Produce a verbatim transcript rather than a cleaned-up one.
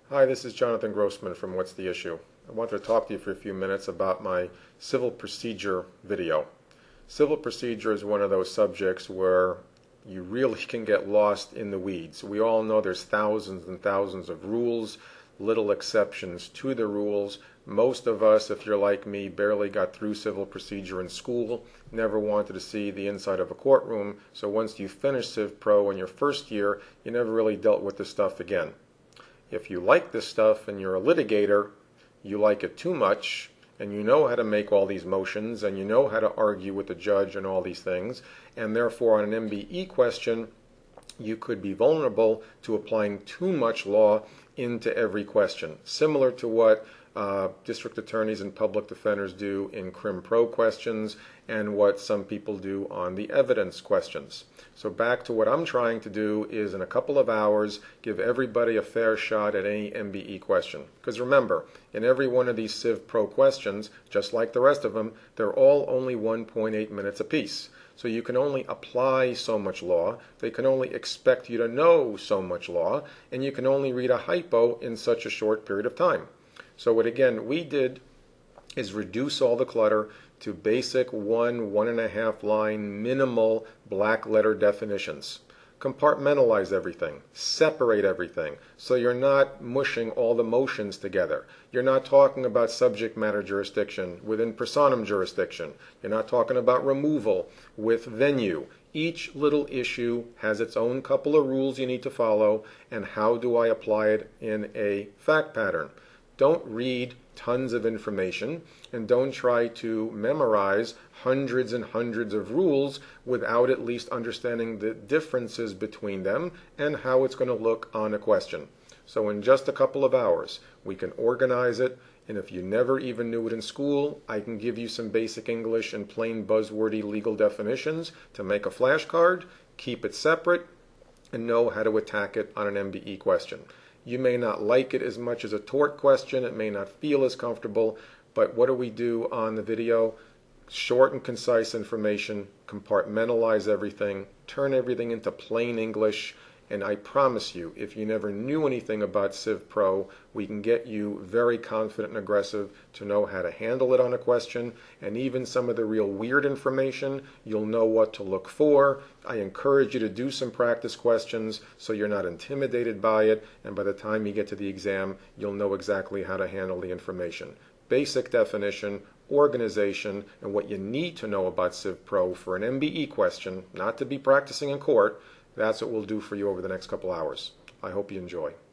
Hi, this is Jonathan Grossman from What's the Issue. I wanted to talk to you for a few minutes about my civil procedure video. Civil procedure is one of those subjects where you really can get lost in the weeds. We all know there's thousands and thousands of rules, little exceptions to the rules. Most of us, if you're like me, barely got through civil procedure in school, never wanted to see the inside of a courtroom, so once you finish Civ Pro in your first year, you never really dealt with this stuff again. If you like this stuff and you're a litigator, you like it too much, and you know how to make all these motions, and you know how to argue with the judge and all these things, and therefore on an M B E question, you could be vulnerable to applying too much law into every question, similar to what uh, district attorneys and public defenders do in crim pro questions and what some people do on the evidence questions. So back to what I'm trying to do is in a couple of hours give everybody a fair shot at any M B E question. Because remember, in every one of these Civ Pro questions, just like the rest of them, they're all only one point eight minutes apiece. So you can only apply so much law, they can only expect you to know so much law, and you can only read a hypo in such a short period of time. So what again we did is reduce all the clutter to basic one, one and a half line minimal black letter definitions. Compartmentalize everything, separate everything, so you're not mushing all the motions together. You're not talking about subject matter jurisdiction within personam jurisdiction. You're not talking about removal with venue. Each little issue has its own couple of rules you need to follow, and how do I apply it in a fact pattern. Don't read tons of information, and don't try to memorize hundreds and hundreds of rules without at least understanding the differences between them and how it's going to look on a question. So in just a couple of hours, we can organize it, and if you never even knew it in school, I can give you some basic English and plain buzzwordy legal definitions to make a flashcard, keep it separate, and know how to attack it on an M B E question. You may not like it as much as a tort question, it may not feel as comfortable, but what do we do on the video? Short and concise information, compartmentalize everything, turn everything into plain English, and I promise you, if you never knew anything about Civ Pro, we can get you very confident and aggressive to know how to handle it on a question, and even some of the real weird information, you'll know what to look for. I encourage you to do some practice questions so you're not intimidated by it, and by the time you get to the exam, you'll know exactly how to handle the information. Basic definition, organization, and what you need to know about Civ Pro for an M B E question, not to be practicing in court. That's what we'll do for you over the next couple hours. I hope you enjoy.